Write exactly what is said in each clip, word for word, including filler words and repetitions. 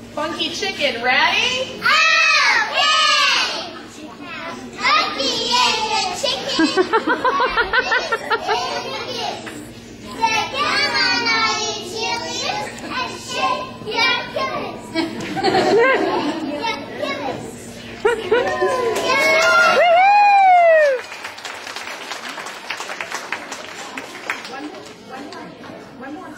Funky chicken, ready? Okay! Funky is a chicken. Say, come on, all you cheerleaders, and shake your giblets. Your giblets. One more.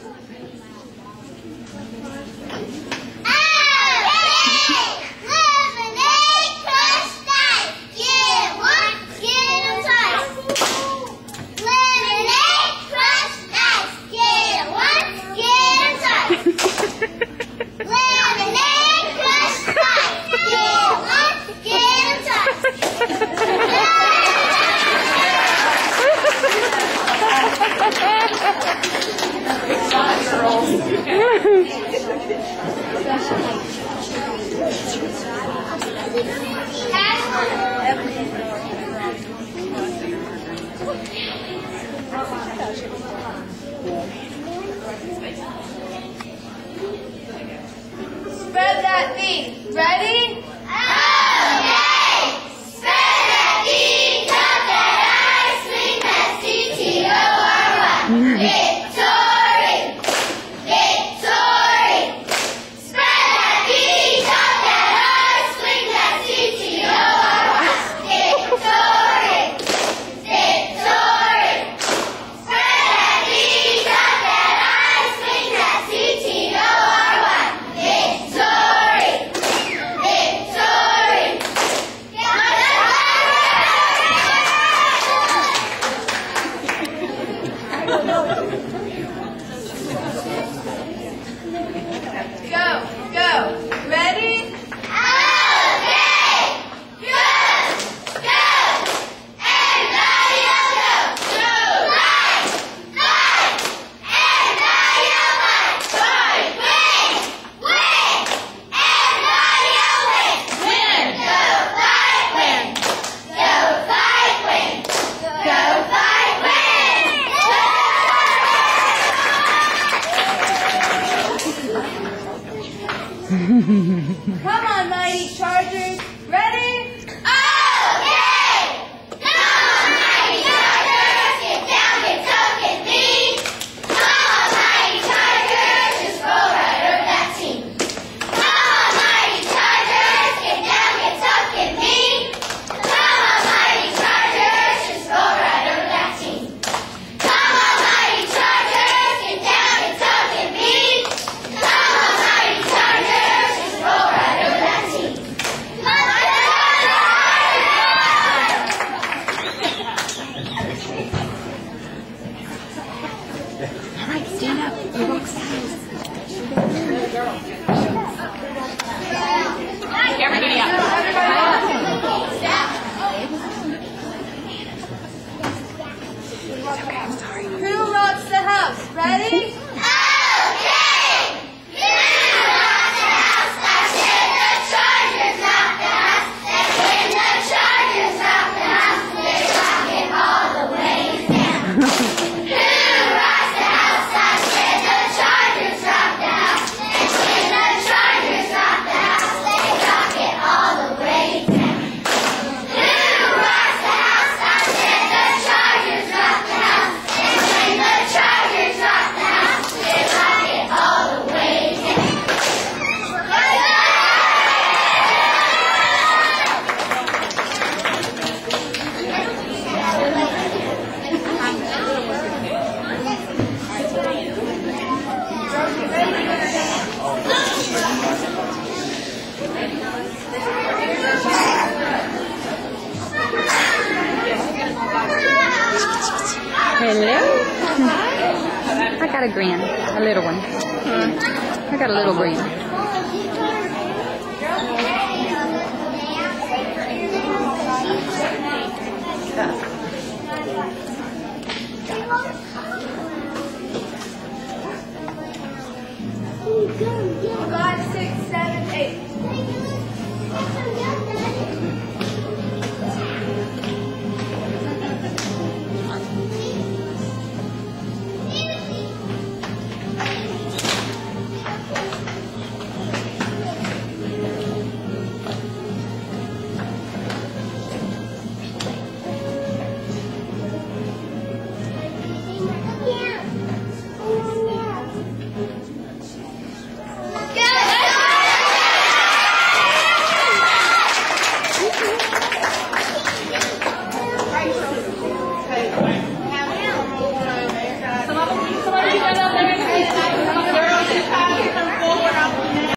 Spread that V. Ready? Okay! Spread that V, top that I, swing that C, T O R Y. Victory! Victory! Spread that V, top that I, swing that C, T O R Y. Victory! Victory! Spread that V, top that I, swing that C, T O R Y. Victory! Victory! Go, go. Ready? Okay! Go! Go! Everybody go! Go! Fight! Fight! Everybody fight! Fight! Win! Win! Everybody win! Win! Go fight! Win! Go fight! Win! Go fight! Win! Come on, mighty Chargers. Ready? Okay! Come on, mighty Chargers, get down, get up, get beat. Come on, mighty Chargers, just roll right over that team. Come on, mighty Chargers, get down, get up, get beat. Come on, mighty Chargers, just roll right over that team. Come on, mighty Chargers, get down, get up, get beat. Come on, mighty Chargers, just roll right over that team. All right, stand up. You look sad. Everybody up. Who rocks the house? Ready? Okay! You rock the house, I said the Chargers rock the house. And when the Chargers rock the house, they rock it all the way down. Who rocks the house, I said the Chargers rock the house. And when the Chargers rock the house, they rock it all the way down. Who rocks the house, I said the Chargers rock the house. And when the Chargers rock the house, they rock it all the way down. Hello. I got a grin, a little one. I got a little grin. Five, six, seven, eight.